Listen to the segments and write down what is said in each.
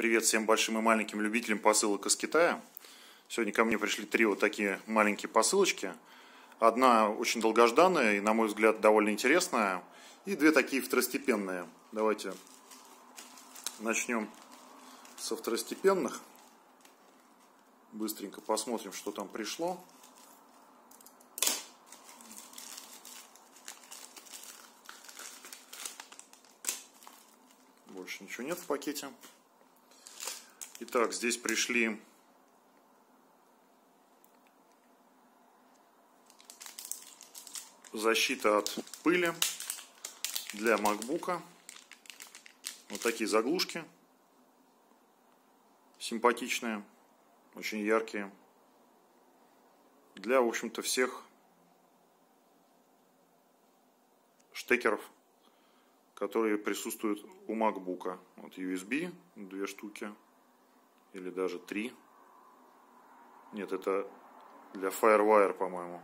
Привет всем большим и маленьким любителям посылок из Китая. Сегодня ко мне пришли 3 вот такие маленькие посылочки. Одна очень долгожданная и, на мой взгляд, довольно интересная. И 2 такие второстепенные. Давайте начнем со второстепенных. Быстренько посмотрим, что там пришло. Больше ничего нет в пакете. Итак, здесь пришли защита от пыли для MacBook. Вот такие заглушки. Симпатичные, очень яркие. Для, в общем-то, всех штекеров, которые присутствуют у MacBook. Вот USB, 2 штуки. Или даже 3. Нет, это для FireWire, по-моему.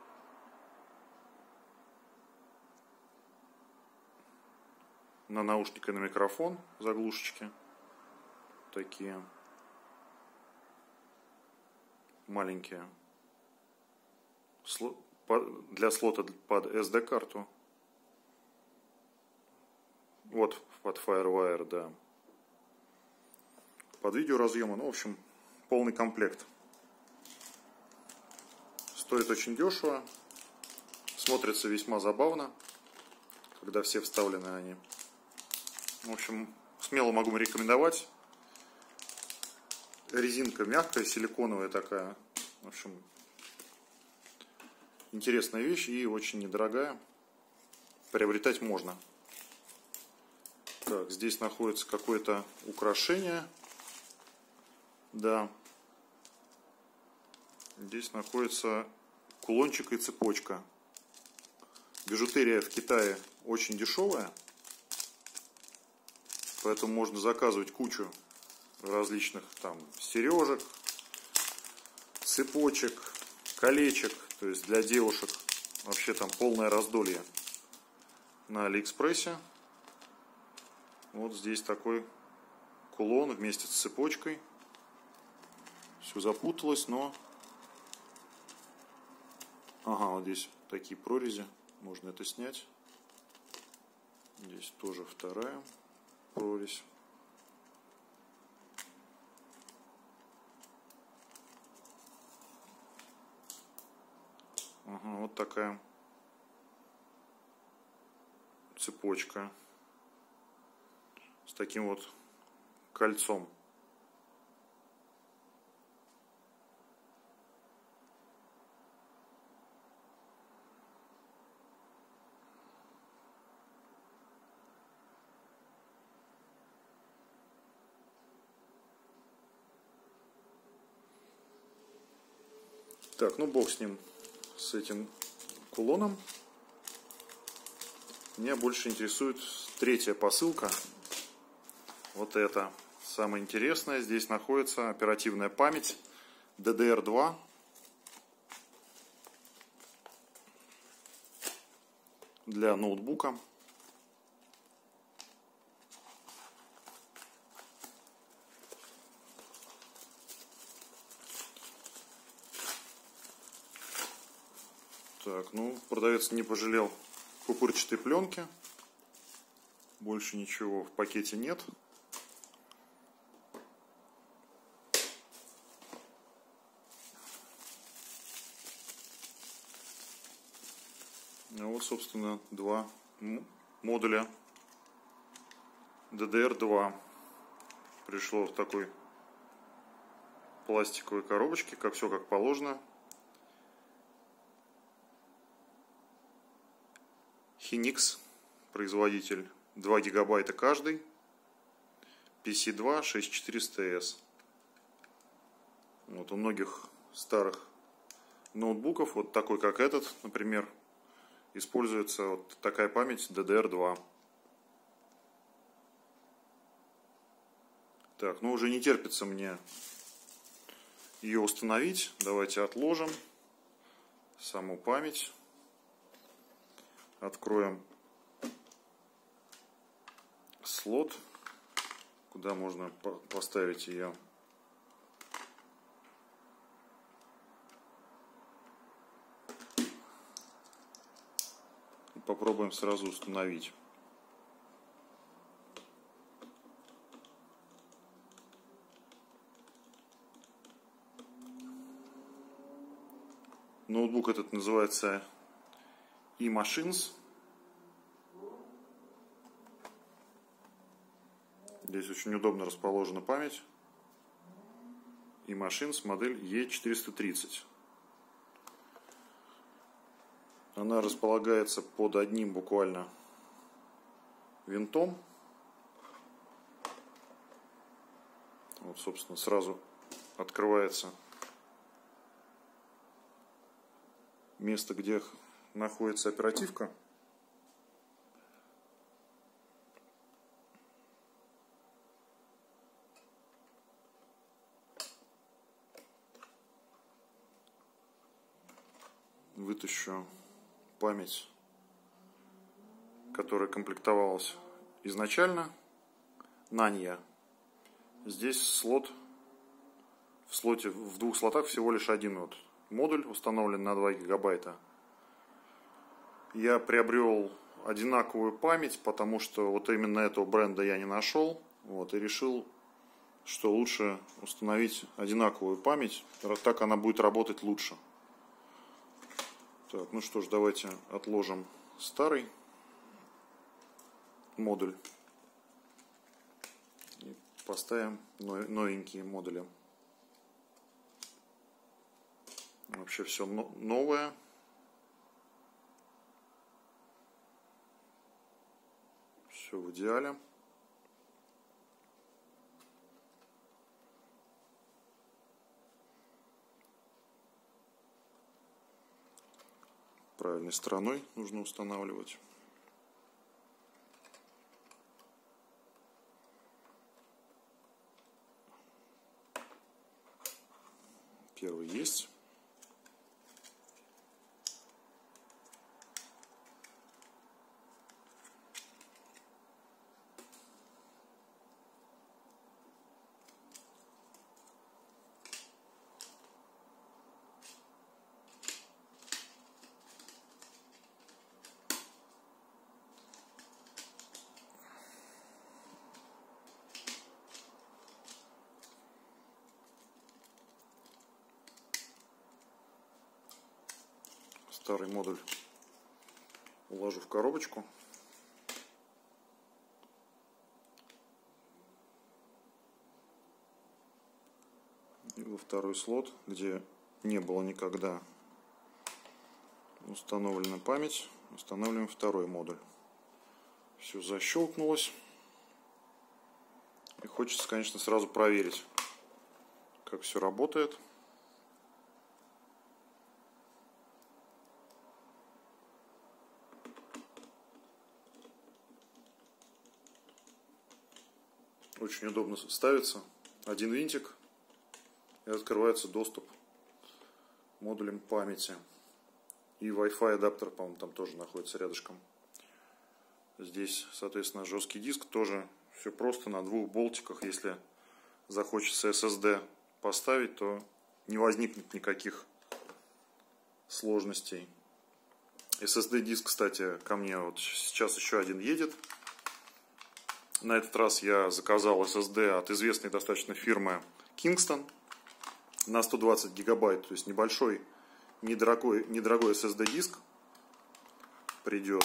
На наушник и на микрофон заглушечки. Такие. Маленькие. Для слота под SD-карту. Вот под FireWire, да. Под видеоразъемы, ну, в общем, полный комплект. Стоит очень дешево. Смотрится весьма забавно, когда все вставлены они. В общем, смело могу рекомендовать. Резинка мягкая, силиконовая такая. В общем, интересная вещь и очень недорогая. Приобретать можно. Так, здесь находится какое-то украшение. Да. Здесь находится кулончик и цепочка. Бижутерия в Китае очень дешевая. Поэтому можно заказывать кучу различных там сережек, цепочек, колечек. То есть для девушек вообще там полное раздолье на Алиэкспрессе. Вот здесь такой кулон вместе с цепочкой. Все запуталось, но... Ага, вот здесь такие прорези. Можно это снять. Здесь тоже вторая прорезь. Ага, вот такая цепочка с таким вот кольцом. Так, ну бог с ним, с этим кулоном. Меня больше интересует 3-я посылка. Вот это. Самое интересное. Здесь находится оперативная память DDR2. Для ноутбука. Так, ну, продавец не пожалел пупырчатой пленки. Больше ничего в пакете нет. Вот, собственно, 2 модуля DDR2 пришло в такой пластиковой коробочке, как все как положено. Hynix, производитель, 2 гигабайта каждый, PC2 6400S. Вот у многих старых ноутбуков, вот такой как этот, например, используется вот такая память DDR2. Так, ну уже не терпится мне ее установить. Давайте отложим саму память. Откроем слот. куда можно поставить ее. Попробуем сразу установить. Ноутбук этот называется eMachines. Здесь очень удобно расположена память. eMachines модель E430. Она располагается под одним буквально винтом. Вот, собственно, сразу открывается место, где находится оперативка. Вытащу память, которая комплектовалась изначально. Nanya. Здесь слот. В двух слотах всего лишь один вот модуль, установлен на 2 гигабайта. Я приобрел одинаковую память, потому что вот именно этого бренда я не нашел. Вот, и решил, что лучше установить одинаковую память, так она будет работать лучше. Так, ну что ж, давайте отложим старый модуль и поставим новенькие модули. Вообще все новое. Все в идеале. Правильной стороной нужно устанавливать. Первый есть. Старый модуль уложу в коробочку. И во второй слот, где не было никогда установлена память, устанавливаем второй модуль. Все защелкнулось. И хочется, конечно, сразу проверить, как все работает. Очень удобно ставится. Один винтик, и открывается доступ к модулям памяти. И Wi-Fi адаптер, по-моему, там тоже находится рядышком. Здесь, соответственно, жесткий диск. Тоже все просто на двух болтиках. Если захочется SSD поставить, то не возникнет никаких сложностей. SSD-диск, кстати, ко мне вот сейчас еще один едет. На этот раз я заказал SSD от известной достаточно фирмы Kingston на 120 гигабайт, то есть небольшой, недорогой SSD-диск придет.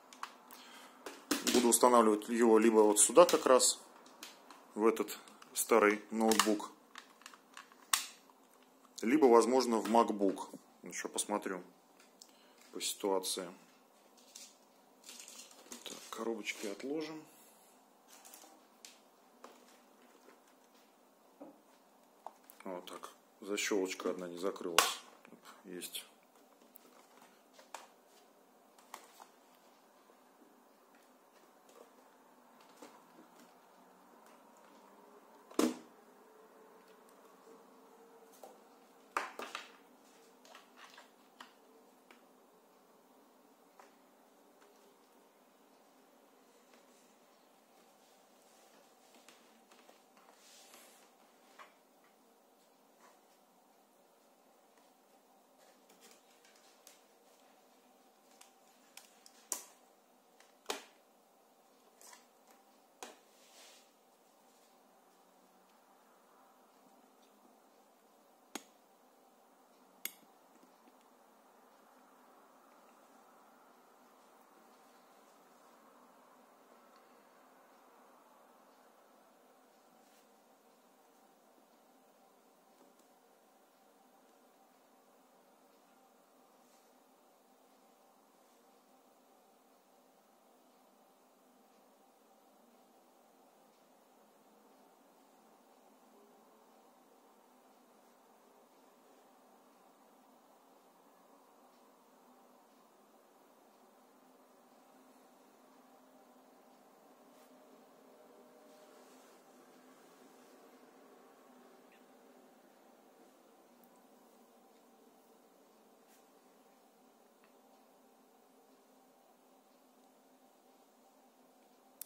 Буду устанавливать его либо вот сюда как раз, в этот старый ноутбук, либо, возможно, в MacBook. Еще посмотрю по ситуации. Так, коробочки отложим. Вот так. Защелочка одна не закрылась. Есть.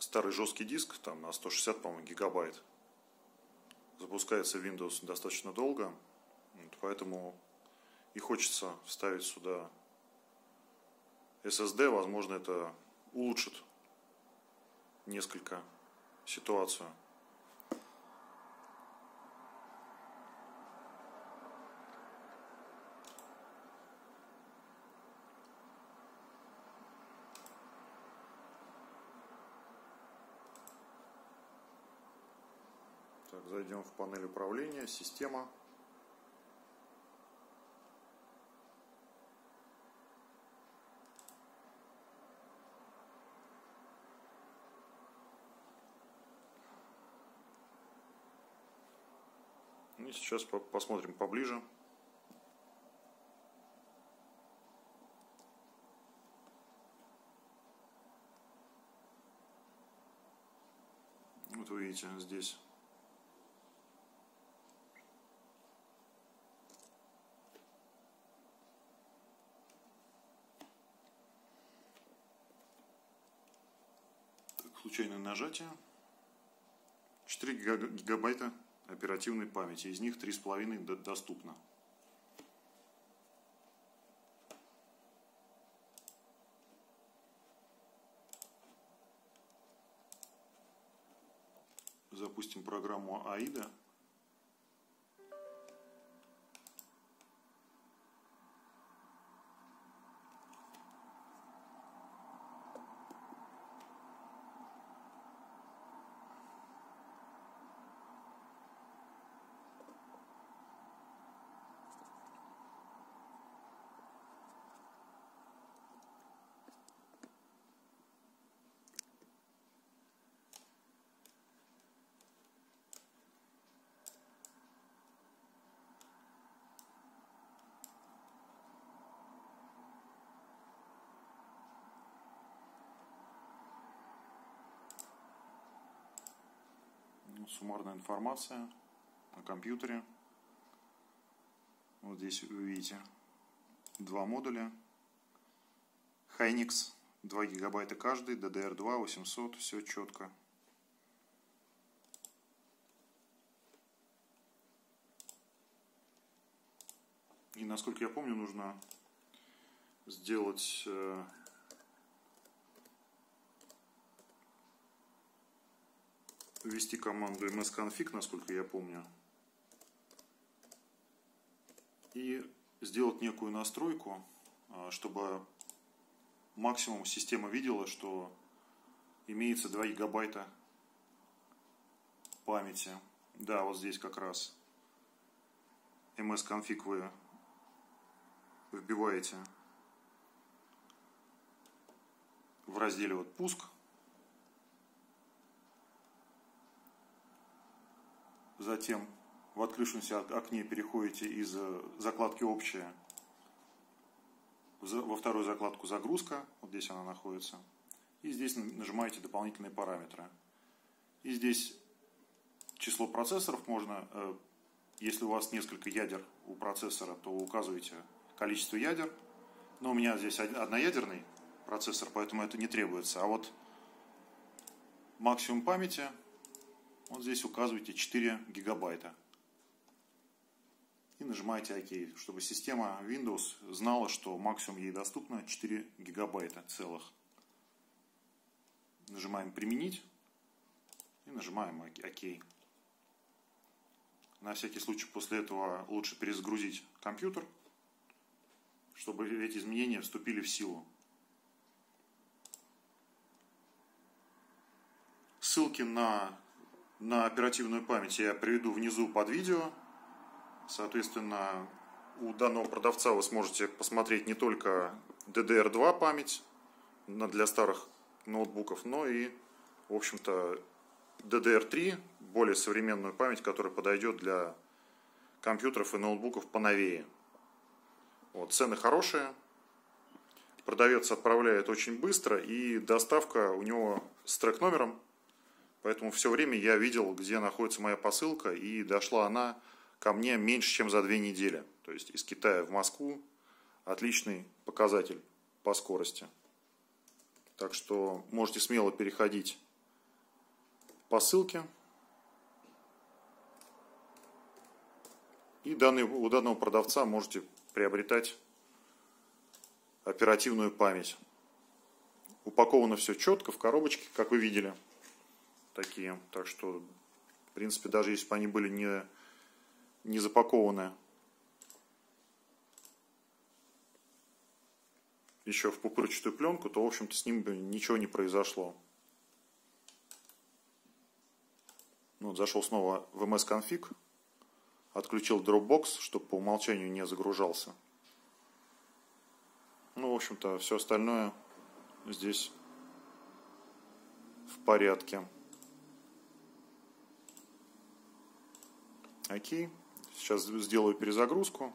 старый жесткий диск, там на 160, по-моему, гигабайт. Запускается Windows достаточно долго, поэтому и хочется вставить сюда SSD. Возможно, это улучшит несколько ситуацию. Так, зайдем в панель управления, система. И сейчас посмотрим поближе. Вот вы видите здесь случайное нажатие. 4 гигабайта оперативной памяти, из них 3,5 доступно. Запустим программу AIDA. Суммарная информация о компьютере. Вот здесь вы видите два модуля. Hynix, 2 гигабайта каждый, DDR2, 800, все четко. И насколько я помню, нужно сделать ввести команду msconfig, насколько я помню, и сделать некую настройку, чтобы максимум система видела, что имеется 2 гигабайта памяти. Да, вот здесь как раз msconfig вы вбиваете в разделе вот пуск. Затем в открывшемся окне переходите из закладки «Общая» во вторую закладку «Загрузка». Вот здесь она находится. И здесь нажимаете «Дополнительные параметры». И здесь число процессоров можно, если у вас несколько ядер у процессора, то указываете количество ядер. Но у меня здесь одноядерный процессор, поэтому это не требуется. А вот максимум памяти... Вот здесь указываете 4 гигабайта. И нажимаете ОК, чтобы система Windows знала, что максимум ей доступно 4 гигабайта целых. Нажимаем «Применить» и нажимаем ОК. На всякий случай после этого лучше перезагрузить компьютер, чтобы эти изменения вступили в силу. Ссылки на оперативную память я приведу внизу под видео. Соответственно, у данного продавца вы сможете посмотреть не только DDR2 память для старых ноутбуков, но и, в общем-то, DDR3, более современную память, которая подойдет для компьютеров и ноутбуков поновее. Вот, цены хорошие. Продавец отправляет очень быстро, и доставка у него с трек-номером. Поэтому все время я видел, где находится моя посылка, и дошла она ко мне меньше, чем за 2 недели. То есть из Китая в Москву отличный показатель по скорости. Так что можете смело переходить по ссылке. И у данного продавца можете приобретать оперативную память. Упаковано все четко в коробочке, как вы видели. Такие. Так что, в принципе, даже если бы они были не запакованы еще в пупырчатую пленку, то, в общем-то, с ним бы ничего не произошло. Вот, зашел снова в MS-конфиг. Отключил Dropbox, чтобы по умолчанию не загружался. Ну, в общем-то, все остальное здесь в порядке. Окей. Сейчас сделаю перезагрузку.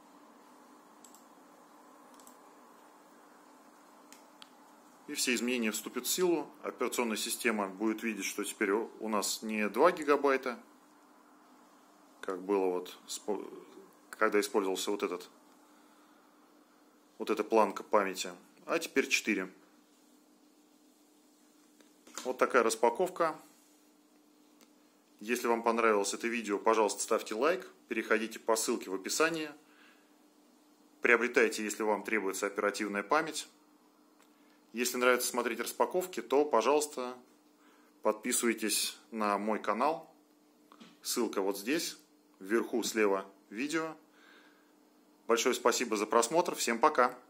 И все изменения вступят в силу. Операционная система будет видеть, что теперь у нас не 2 гигабайта, как было вот, когда использовался вот эта планка памяти, а теперь 4. Вот такая распаковка. Если вам понравилось это видео, пожалуйста, ставьте лайк, переходите по ссылке в описании, приобретайте, если вам требуется оперативная память. Если нравится смотреть распаковки, то, пожалуйста, подписывайтесь на мой канал. Ссылка вот здесь, вверху слева видео. Большое спасибо за просмотр. Всем пока!